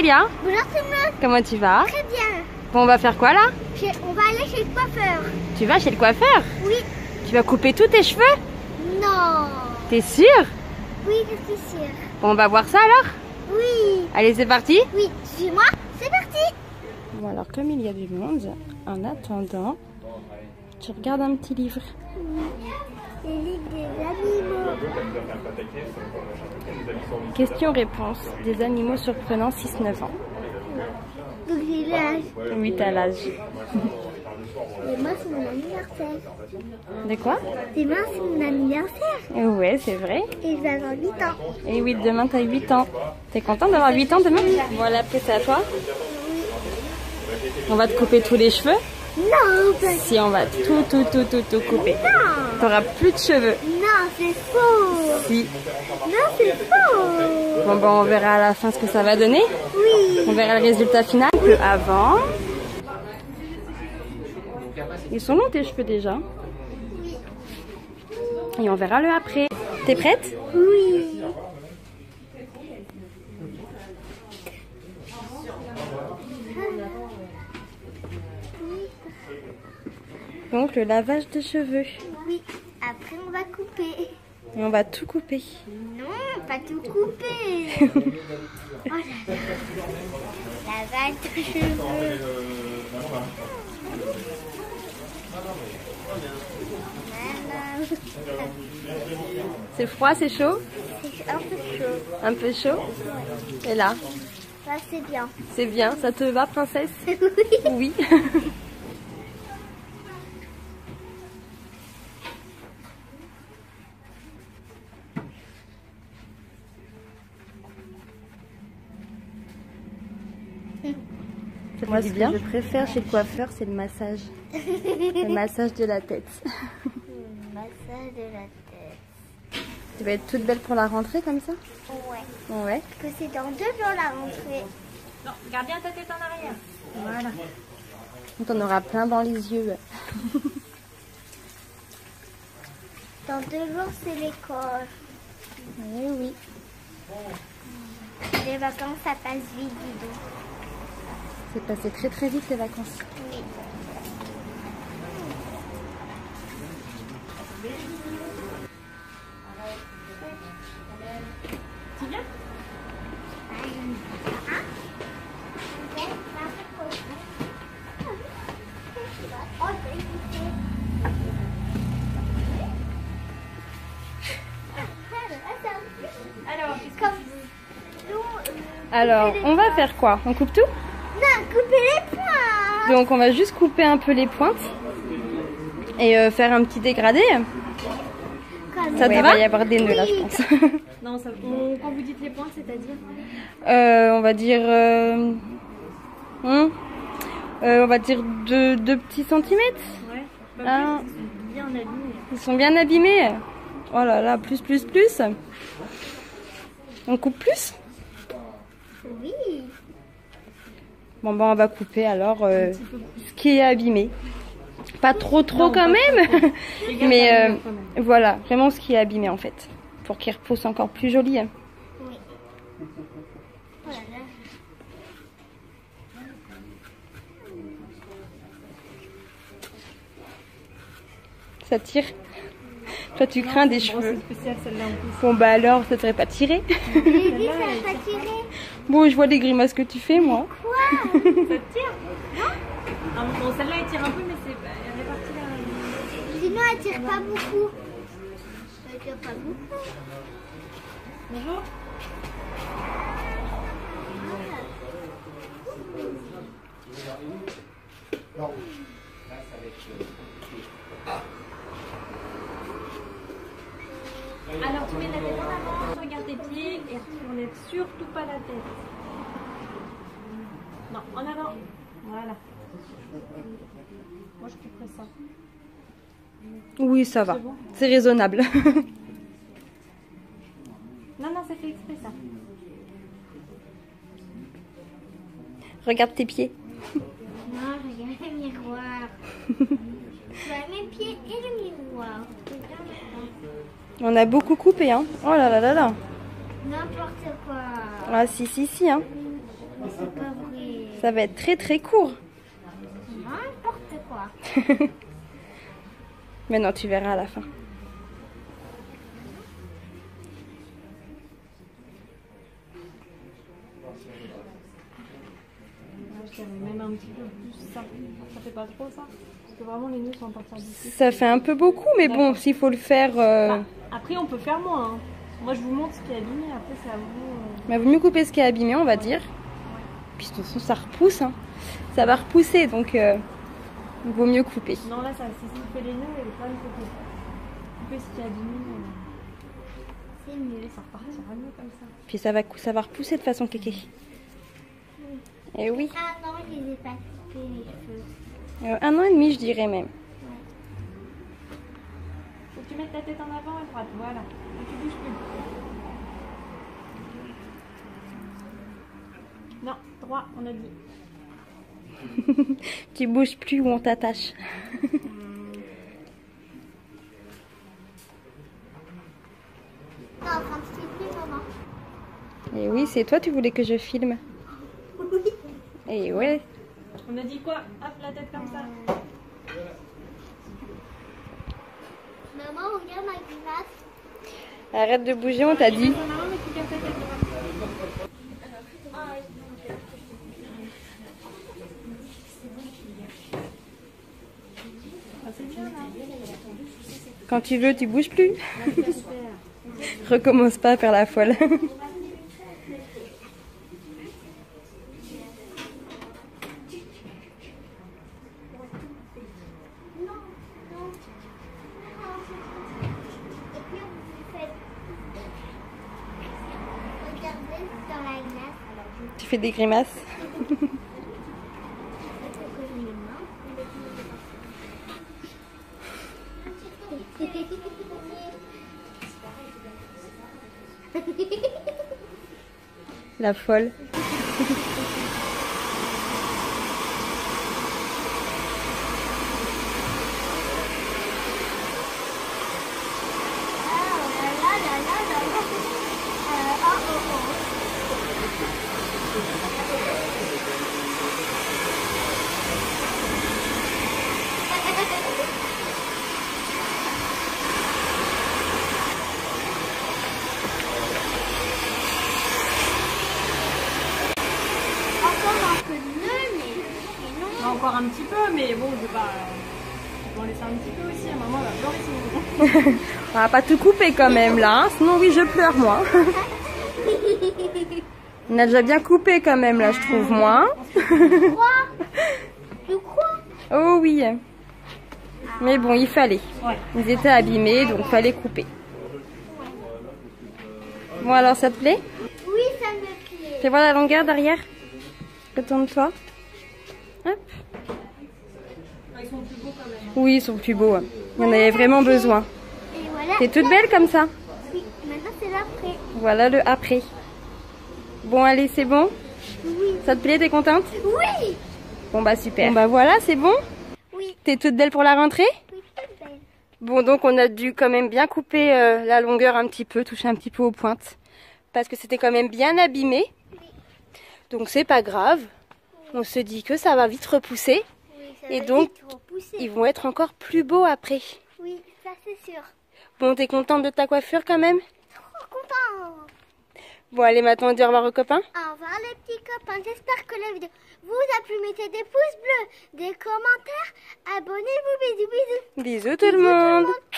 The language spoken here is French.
Célia. Bonjour tout le monde. Comment tu vas? Très bien. Bon, on va faire quoi là? On va aller chez le coiffeur. Tu vas chez le coiffeur? Oui. Tu vas couper tous tes cheveux? Non. T'es sûre? Oui, je suis sûre. Bon, on va voir ça alors? Oui. Allez, c'est parti? Oui, suis-moi, c'est parti. Bon, alors comme il y a du monde, en attendant, tu regardes un petit livre. Les livres des animaux. Question-réponse. Des animaux surprenants 6-9 ans. Donc j'ai l'âge. Oui, t'as l'âge. Et moi, c'est mon anniversaire. De quoi? Demain, c'est mon anniversaire. Ouais, c'est vrai. Et je vais avoir 8 ans. Et oui, demain t'as 8 ans. T'es content d'avoir 8 ans demain? Voilà, après c'est à toi. On va te couper tous les cheveux? Non, pas... Si, on va tout couper. Non. T'auras plus de cheveux. Non, c'est faux. Si. Non, c'est faux. Bon, on verra à la fin ce que ça va donner. Oui. On verra le résultat final. Le avant. Ils sont longs tes cheveux déjà. Et on verra le après. T'es prête? Oui. Donc le lavage de cheveux. Oui. Après, on va couper. Et on va tout couper. Non, pas tout couper. Oh là là. Lavage de cheveux. C'est froid, c'est chaud? C'est un peu chaud. Un peu chaud? Et là? Ça, c'est bien. C'est bien, ça te va, princesse? Oui. Oui. Moi, ce que je préfère chez le coiffeur, c'est le massage. Le massage de la tête. Massage de la tête. Tu vas être toute belle pour la rentrée comme ça? Ouais. Ouais. Parce que c'est dans 2 jours la rentrée. Non, garde bien ta tête en arrière. Voilà. Donc on aura plein dans les yeux. Dans 2 jours, c'est l'école. Oui, oui. Les vacances, ça passe vite, dis donc. C'est passé très très vite les vacances. Oui. Tu viens? Alors, on va faire quoi? On coupe tout? Non, couper les points. Donc on va juste couper un peu les pointes et faire un petit dégradé. Ça devrait y avoir des nœuds là, je pense. Non, ça, quand vous dites les pointes, c'est-à-dire? On va dire... on va dire 2 petits centimètres. Ouais. Bah, Ah. ils sont bien abîmés. Ils sont bien abîmés. Oh là là, plus. On coupe plus? Oui. Bon, on va couper alors ce qui est abîmé. Pas trop quand même. Mais voilà, vraiment ce qui est abîmé en fait. Pour qu'il repousse encore plus joli. Oui. Oh là là. Ça tire. Toi tu crains des cheveux. C'est spécial celle-là en plus. Bon bah alors, ça t'aurait pas tiré? J'ai dit, ça va pas tirer. Bon, je vois les grimaces que tu fais moi. Quoi? Ça tire? Non? Ah, bon, celle-là elle tire un peu, mais elle est partie là. Sinon, elle tire pas beaucoup. Elle tire pas beaucoup. Bonjour. Alors tu mets la tête en avant, tu regardes tes pieds et tu n'enlèves surtout pas la tête. Non, en avant. Voilà. Moi je couperais ça. Oui, ça va. bon C'est raisonnable. Non, c'est fait exprès ça. Regarde tes pieds. Non, regarde le miroir. Je vois mes pieds et le miroir. On a beaucoup coupé, hein. Oh là là là là. N'importe quoi. Ah si, hein. c'est pas vrai. Ça va être très très court. N'importe quoi. Mais non, tu verras à la fin. Je dirais même un petit peu plus ça. Ça fait pas trop ça? Parce que vraiment les nœuds sont à partir d'ici. Ça fait un peu beaucoup, mais bon, s'il faut le faire... Après on peut faire moins. Hein. Moi je vous montre ce qui est abîmé, après c'est à vous. Mais vaut mieux couper ce qui est abîmé, on va dire. Puis de toute façon, ça repousse. Hein. Ça va repousser, donc il vaut mieux couper. Non, là, ça, si tu fais les nœuds, et le problème, c'est que couper ce qui est abîmé, C'est mieux. ça repartira mieux comme ça. Puis ça va repousser de façon kéké. Et oui. Ah non, je les ai pas coupés les cheveux. 1 an et demi, je dirais même. Faut que tu mettes ta tête en avant à droite, voilà. Et tu bouges plus. Non, droit, on a dit. Tu bouges plus ou on t'attache. Non, quand tu fais maman. Et oui, c'est toi, tu voulais que je filme. Oui. Et ouais. On a dit quoi? Hop, la tête comme ça. Maman, regarde ma grimace. Arrête de bouger, on t'a dit. Ton maman, mais tu gardes ta tête droite. Ah, c'est bien là. Quand tu veux, tu bouges plus. Recommence pas à faire la folle. Regardez dans la glace. Tu fais des grimaces. La folle. Encore un petit peu, mais bon, je vais pas. Je vais en laisser un petit peu aussi. À maman, elle va pleurer sinon. On va pas tout couper quand même là, hein. Sinon oui je pleure moi. On a déjà bien coupé quand même là je trouve moi. Tu crois? Oh oui. Mais bon il fallait. Ouais. Ils étaient abîmés donc fallait couper. Bon alors ça te plaît? Oui, ça me plaît. Tu vois la longueur derrière? Retourne-toi. Hop. Ils sont plus beaux quand même. Oui ils sont plus beaux. Il y en avait vraiment besoin. Et voilà. T'es toute belle comme ça. Oui, maintenant c'est l'après. Voilà le après. Bon allez c'est bon? Oui. Ça te plaît? T'es contente? Oui. Bon bah super. Bon bah voilà c'est bon? Oui. T'es toute belle pour la rentrée? Oui, c'est belle. Bon donc on a dû quand même bien couper la longueur un petit peu, toucher un petit peu aux pointes. Parce que c'était quand même bien abîmé. Oui. Donc c'est pas grave. On se dit que ça va vite repousser. Oui, ça Et va donc, vite repousser. ils vont être encore plus beaux après. Oui, ça c'est sûr. Bon, t'es contente de ta coiffure quand même? Trop content. Bon, allez, maintenant on dit au revoir aux copains. Au revoir les petits copains. J'espère que la vidéo vous a plu. Mettez des pouces bleus, des commentaires. Abonnez-vous. Bisous, bisous. Bisous tout le monde.